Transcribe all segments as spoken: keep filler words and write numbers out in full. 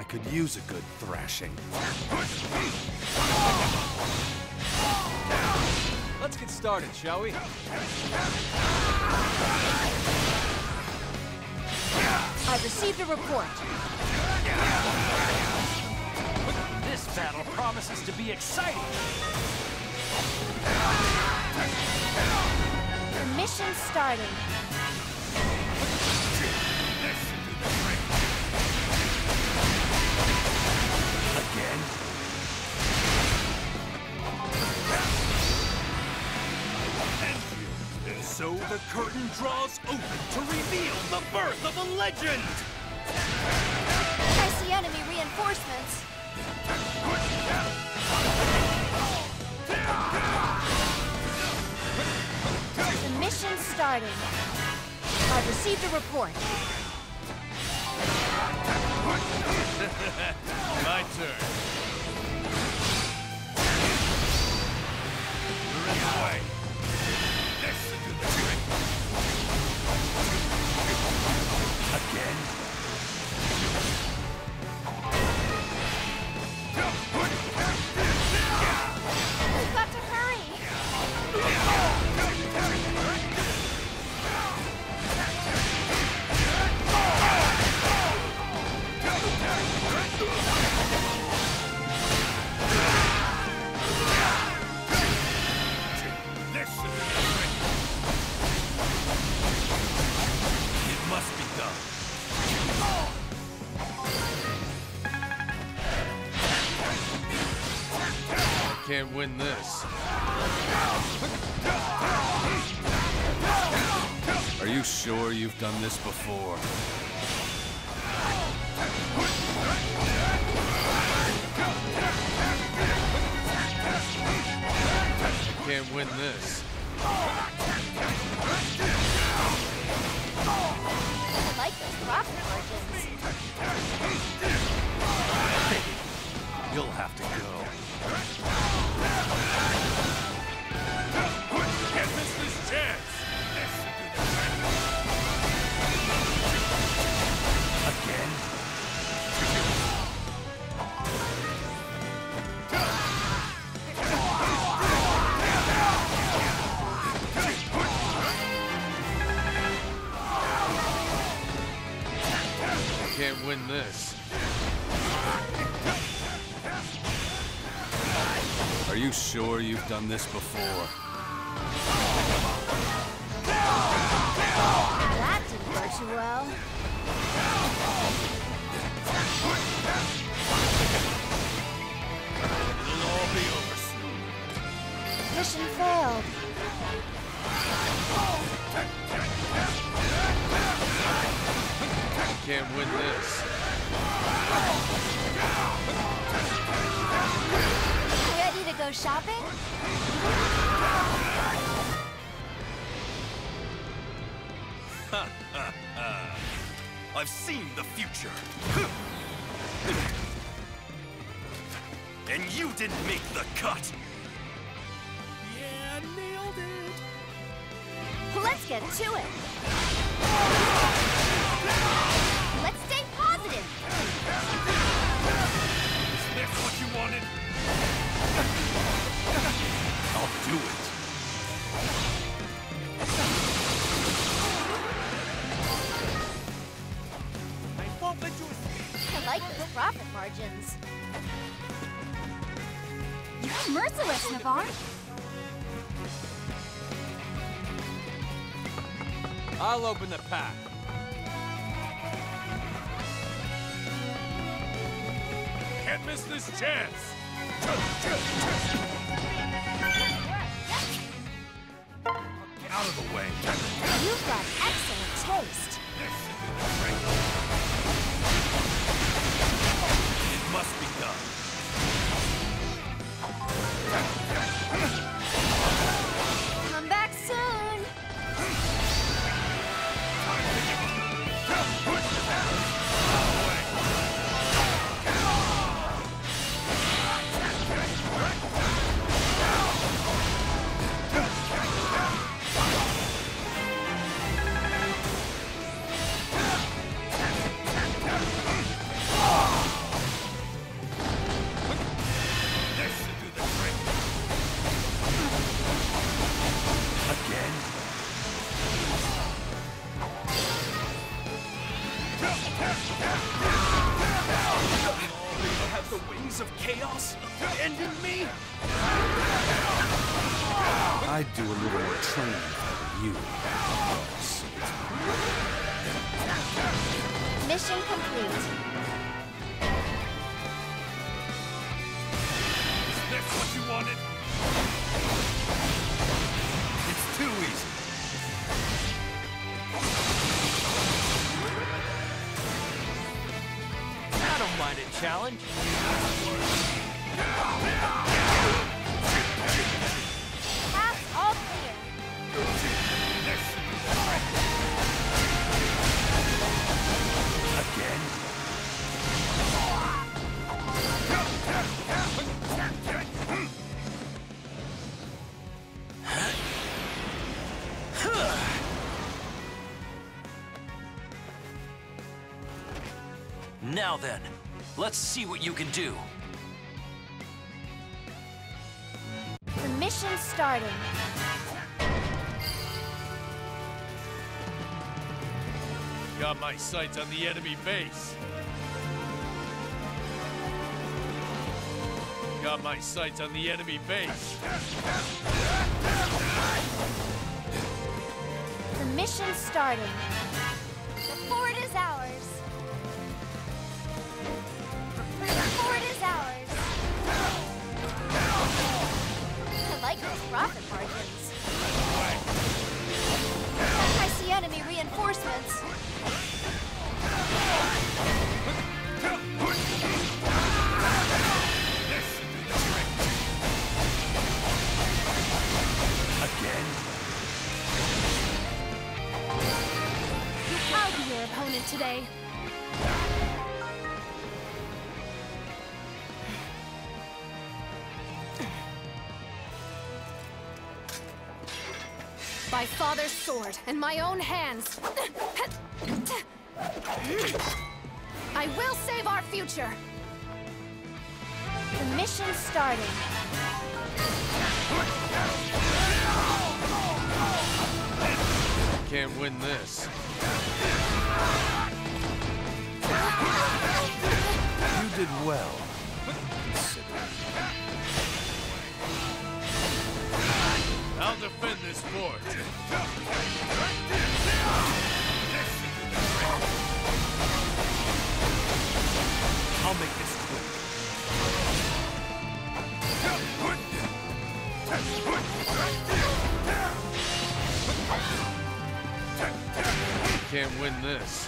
I could use a good thrashing. Let's get started, shall we? I've received a report. This battle promises to be exciting. The mission's starting. Again? And so the curtain draws open to reveal the birth of a legend! I see enemy reinforcements. The mission's starting. I've received a report. My turn. You're in the way. Listen to the trick. Again? We've got to hurry. It must be done. I can't win this. Are you sure you've done this before? I can't win this. I like those profit margins. You'll have to go. Can't miss this chance! Again? I can't win this. Are you sure you've done this before? That didn't go too well. It'll all be over soon. Mission failed. I can't win this. Ready to go shopping? I've seen the future. And you didn't make the cut. Yeah, nailed it. Let's get to it. Let's stay positive. Is this what you wanted? I'll do it. I won't let you escape. I like those profit margins. You're merciless, Navarre. I'll open the pack. Can't miss this chance! Get out of the way. You've got excellent taste. It must be done. Come back soon. chaos? Ending me? I'd do a little more training for you. Mission complete. Is this what you wanted? It's too easy. I don't mind a challenge. Paths all clear. Again? Now then, let's see what you can do. The mission's starting. Got my sights on the enemy base. Got my sights on the enemy base. The mission's starting. The fort is ours. The fort is ours. I like those profit margins. I see enemy reinforcements. Again? I'll be your opponent today. By Father's sword and my own hands. I will save our future. The mission's starting. Can't win this. You did well, considering. I'll defend this fort. I'll make this quick. Can't win this.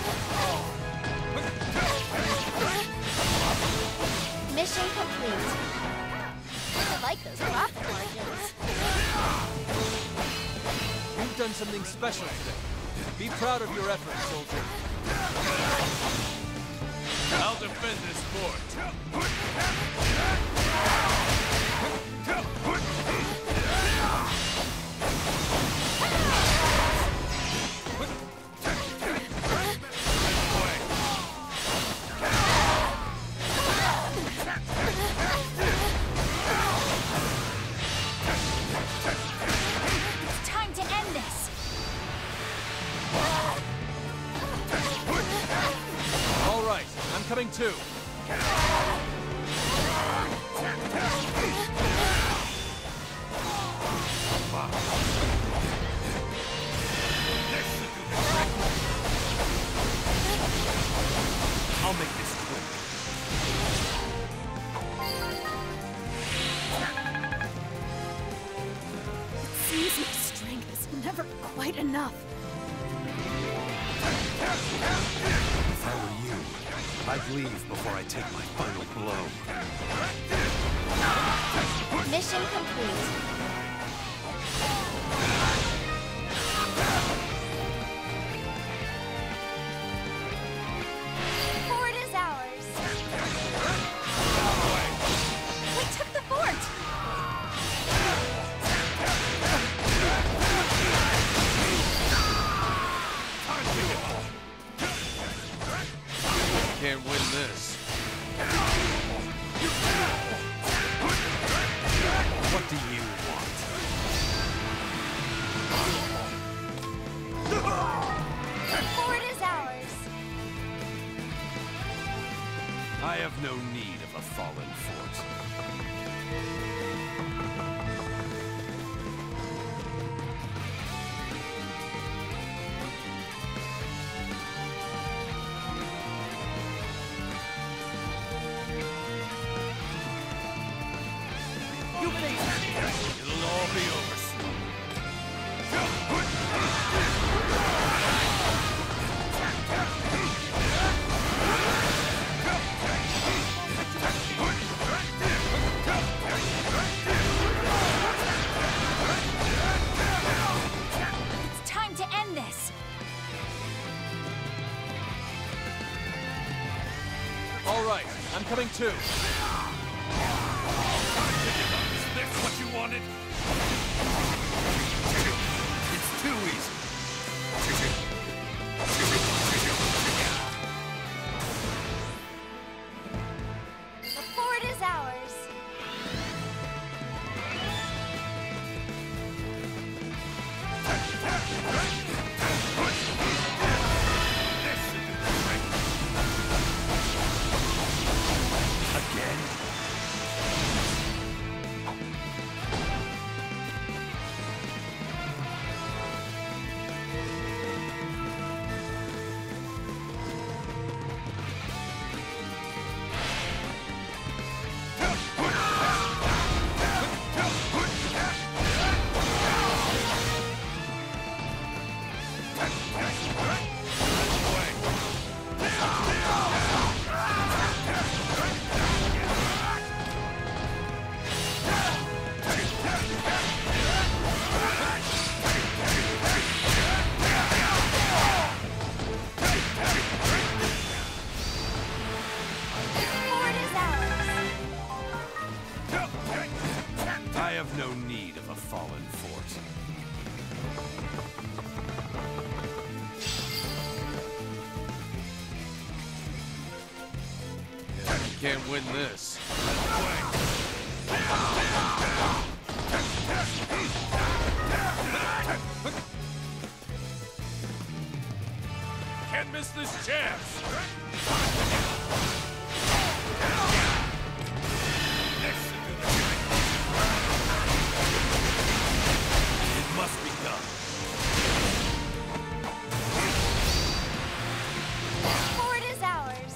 Mission complete. I like those profit margins. You've done something special today. Be proud of your efforts, soldier. I'll defend this fort. It's time to end this. All right, I'm coming too. I'll make this quick. Seems my strength is never quite enough. If I were you, I'd leave before I take my final blow. Mission complete. Fort is ours. We took the fort. Can't win this. What do you want? I have no need of a fallen fort. You face me! It'll all be over soon. It's time to end this. All right, I'm coming too. Is this what you wanted? It's too easy. The fort is ours. This should do the trick. Again? I have no need of a fallen fort. Yeah, you can't win this. Can't miss this chance. This should do the trick. It must be done. The fort is ours.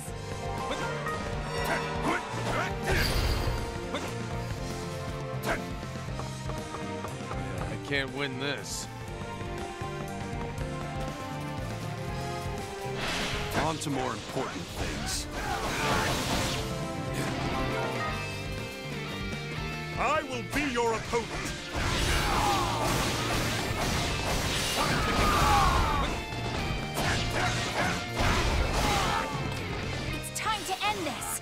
Yeah, I can't win this. On to more important things. I will be your opponent. It's time to end this.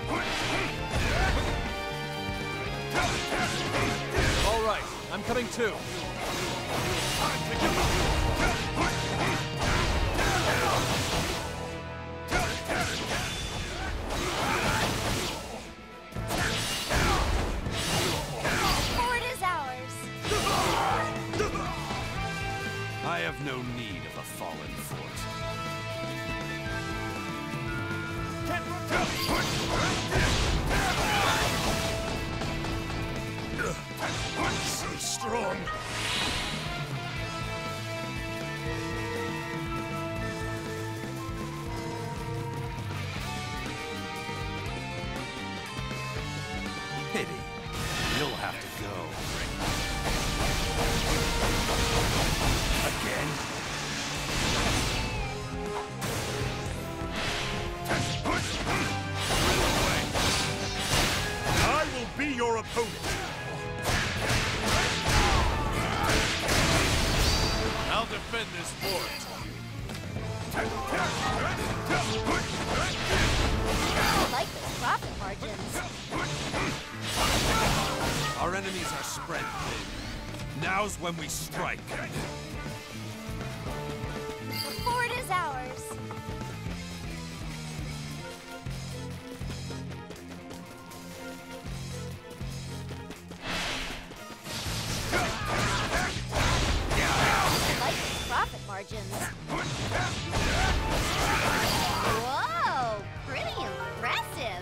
All right, I'm coming too. Fort is ours. I have no need of a fallen fort. So strong. Pity. You'll have to go. Again? I will be your opponent. I'll defend this fort. I like those profit margins. Our enemies are spread thin. Now's when we strike. The fort is ours. I like those profit margins. Whoa, pretty impressive.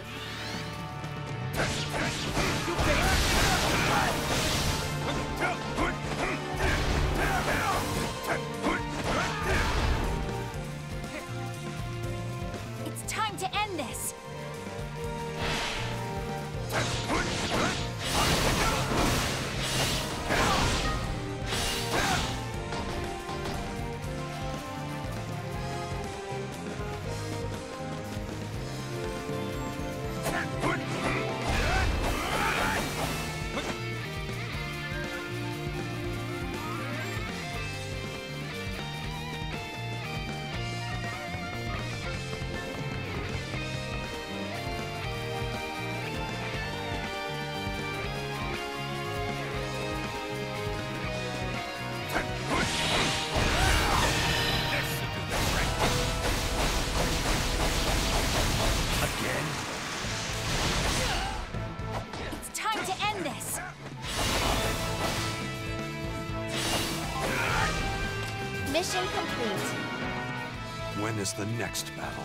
again? It's time to end this! Mission complete. When is the next battle?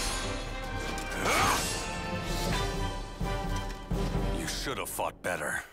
You should have fought better.